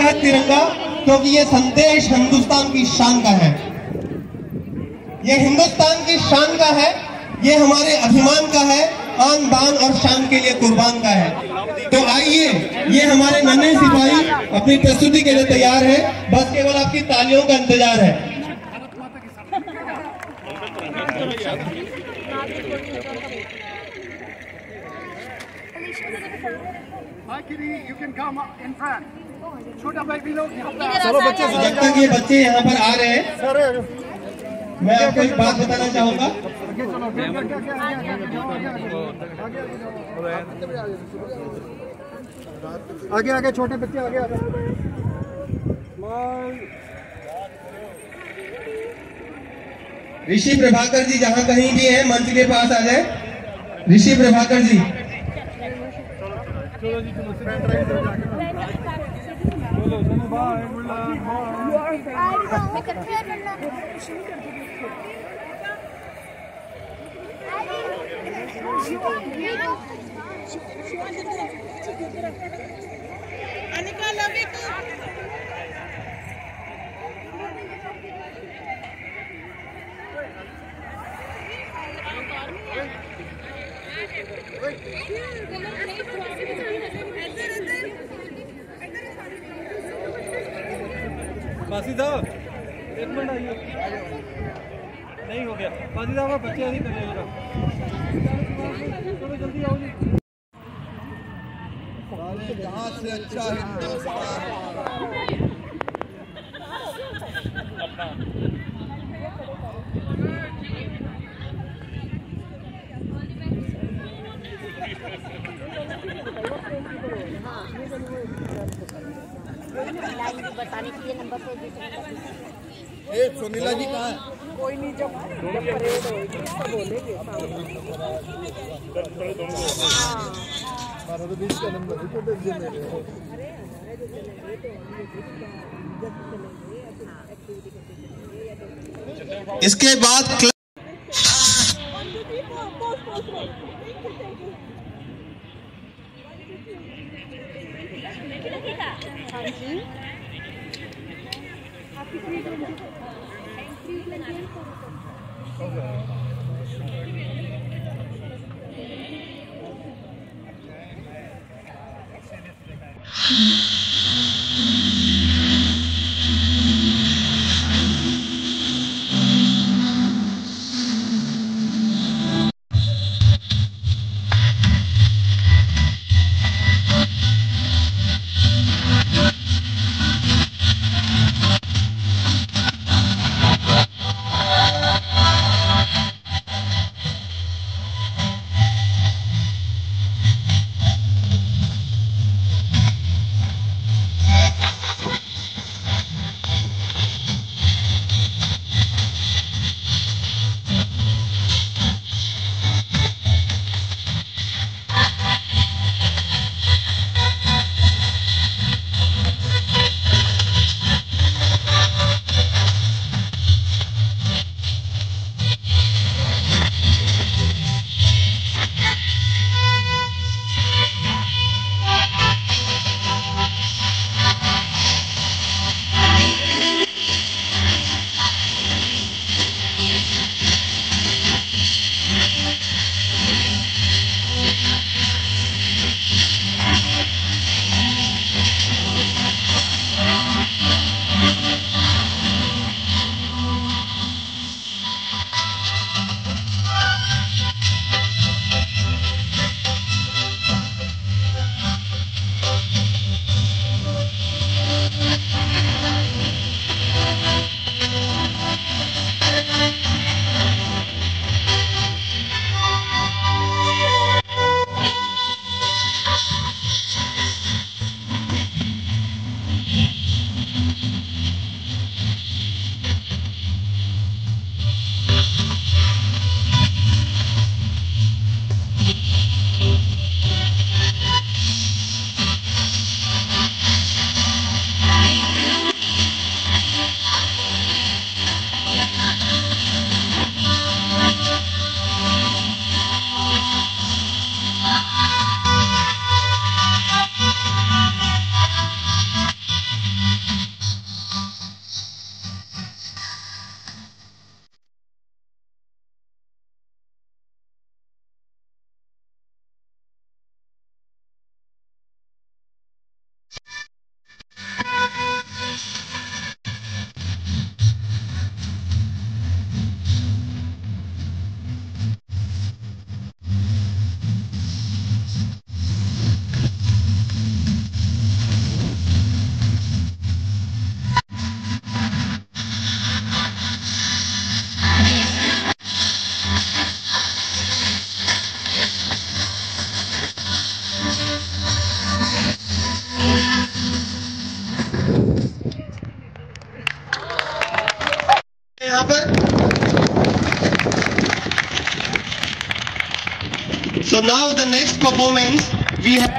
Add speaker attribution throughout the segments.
Speaker 1: है तिरंगा क्योंकि ये संदेश हिंदुस्तान की शान का है, ये हिंदुस्तान की शान का है, ये हमारे अभिमान का है, आन बान और शान के लिए कुर्बान का है। तो आइए, ये हमारे नन्हे सिपाही अपनी प्रस्तुति के लिए तैयार है, बस केवल आपकी तालियों का इंतजार है।
Speaker 2: छोटा भाई भी लोग
Speaker 1: चलो बच्चे, जब तक ये बच्चे यहाँ पर आ रहे हैं, मैं आपको एक बात बताना चाहूंगा।
Speaker 2: आगे आगे छोटे बच्चे आगे आगे।
Speaker 1: ऋषि प्रभाकर जी जहाँ कहीं भी हैं मंच के पास आ जाए। ऋषि प्रभाकर जी,
Speaker 3: फांसी साहब एक मिनट आइए, नहीं हो गया फांसी साहब, बच्चे नहीं करिएगा, थोड़ा जल्दी आओ जी।
Speaker 2: जहाँ से अच्छा हिंदुस्तान
Speaker 4: बताने के लिए नंबर पे
Speaker 2: सुनीला जी कहाँ है?
Speaker 4: कोई नहीं, जब परेड होगी तो बोलेंगे।
Speaker 1: इसके बाद So now the next performance we have.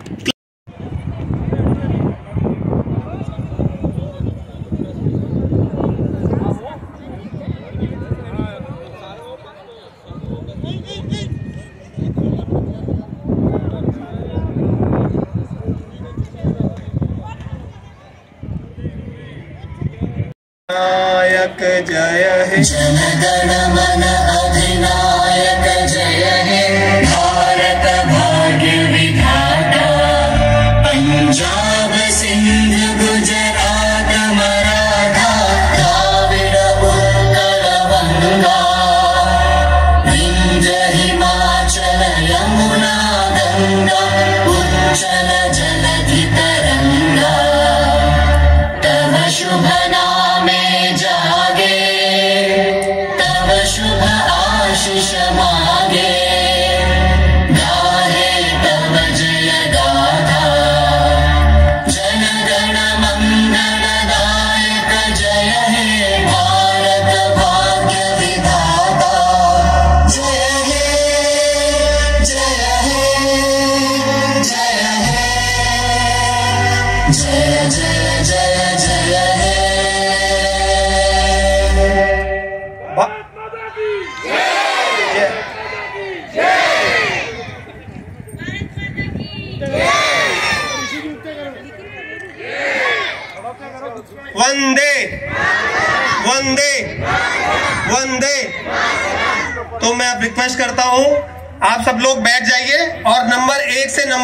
Speaker 1: जय हे जनगण मन अधिनायक जय हे भारत भाग्य विधाता पंजाब सिंध गुजरात मराठा द्राविड़ उत्कल बंगा विंध्य हिमाचल यमुना गंगा उच्चल जलधि तरंगा तव शुभ नामे जागे तव शुभ आशीष मागे गाहे तव जय गाथा जनगण मंगलदायक जय हे भारत भाग्य विधाता जय हे जय हे जय हे जय जय जय जय हे वंदे वंदे वंदे। तो मैं अब रिक्वेस्ट करता हूं आप सब लोग बैठ जाइए और नंबर 1 से नंबर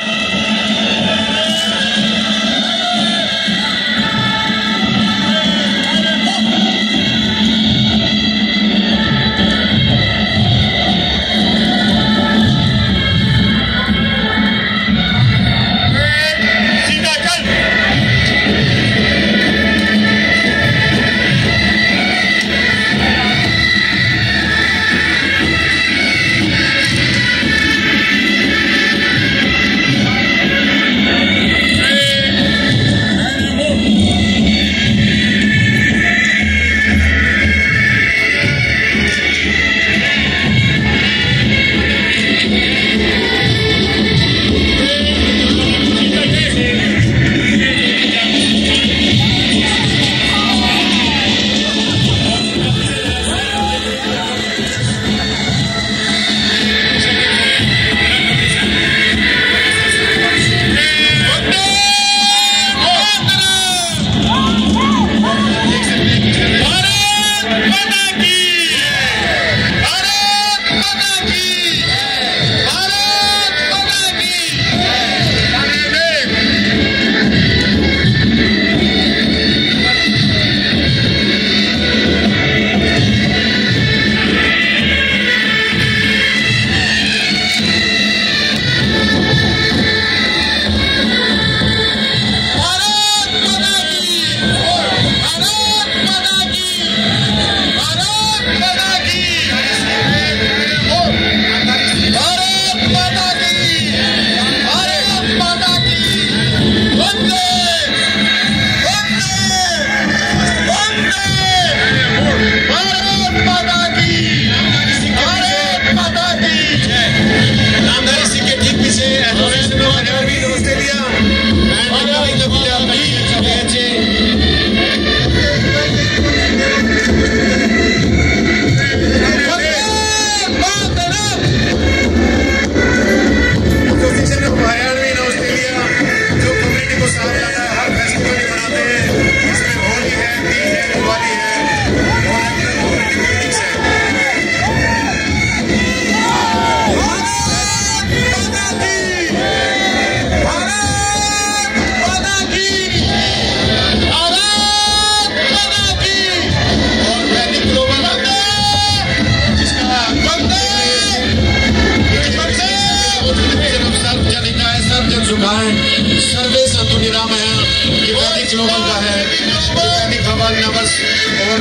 Speaker 1: सर्वे संतु निरामय ये वैदिक ग्लोबल का है। वैदिक भगवान नवस और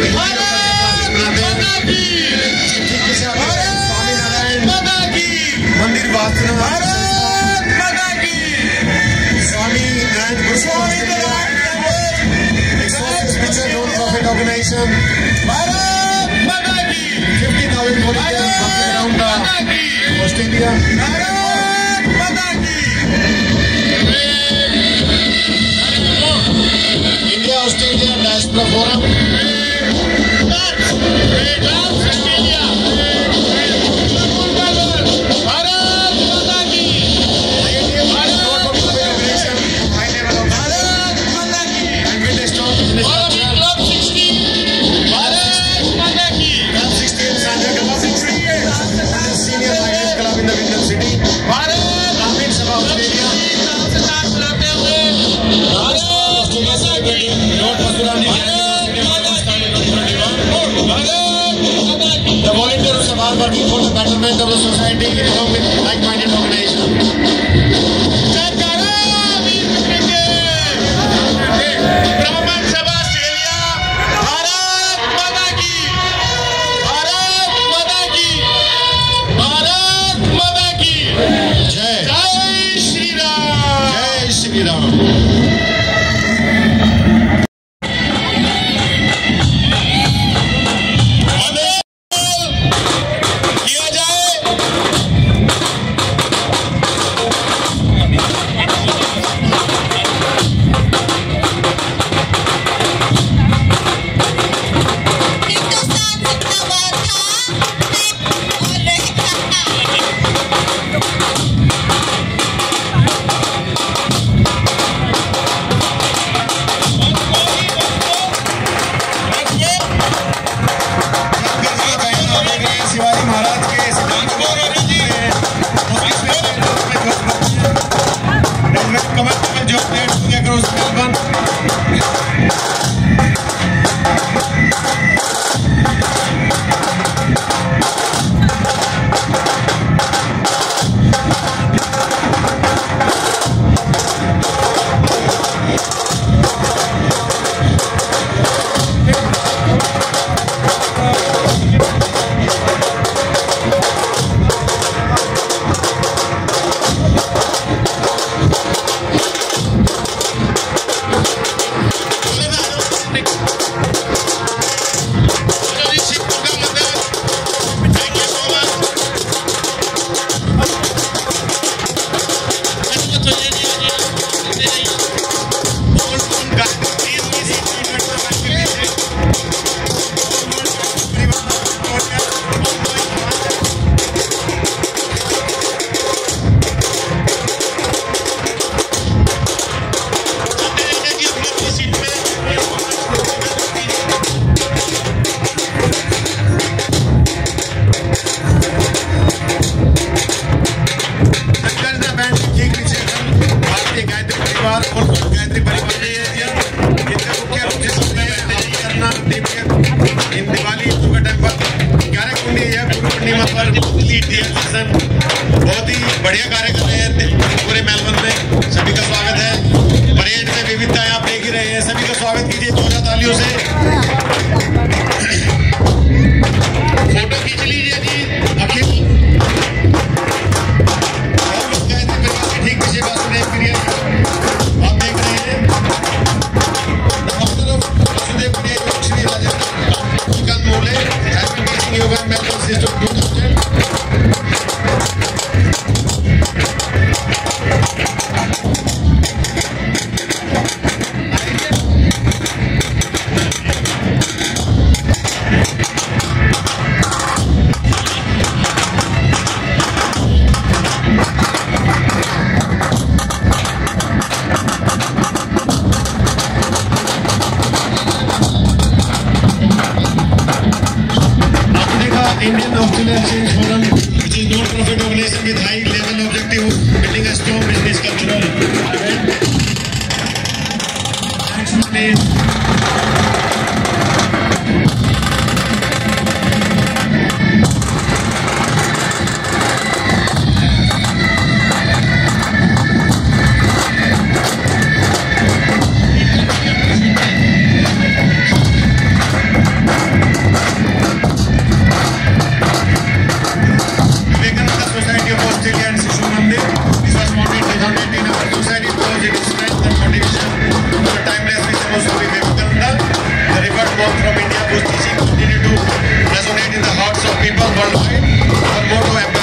Speaker 1: स्वामी नारायण मंदिर वास्तु स्वामी एंड प्रॉफिट ऑर्गेनाइजेशन 50,000 का
Speaker 5: Australia. India Australia diaspora forum. The volunteers are working for the betterment of the society along with like-minded organizations. ब्राह्मण सभा ऑस्ट्रेलिया, भारत माता की, भारत माता की, भारत माता की जय। जय श्री राम, जय श्री राम। बहुत ही बढ़िया कार्य कर रहे हैं पूरे मेलबर्न में। सभी का स्वागत है। परेड में विविधताएं आप देख ही रहे हैं। सभी का स्वागत कीजिए जोरदार तालियों से। फोटो खींच लीजिए जी। अखिल ठीक पीछे बात सुने आप देख रहे हैं। Shri Rajendra Mole yoga member system 2000। Indian Australia Exchange Forum, which is non-profit organization with high level objective of building a strong business cultural event. Thanks for this. From India, whose teaching continue to resonate in the hearts of people worldwide. Our motto